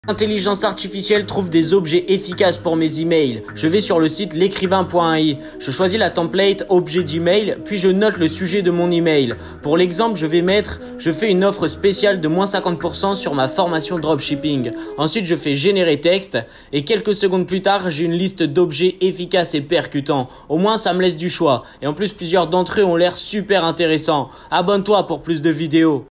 L'intelligence artificielle trouve des objets efficaces pour mes emails. Je vais sur le site l'écrivain.ai. Je choisis la template objet d'email, puis je note le sujet de mon email. Pour l'exemple, je vais mettre « Je fais une offre spéciale de moins 50% sur ma formation dropshipping ». Ensuite, je fais générer texte et quelques secondes plus tard, j'ai une liste d'objets efficaces et percutants. Au moins, ça me laisse du choix. Et en plus, plusieurs d'entre eux ont l'air super intéressants. Abonne-toi pour plus de vidéos.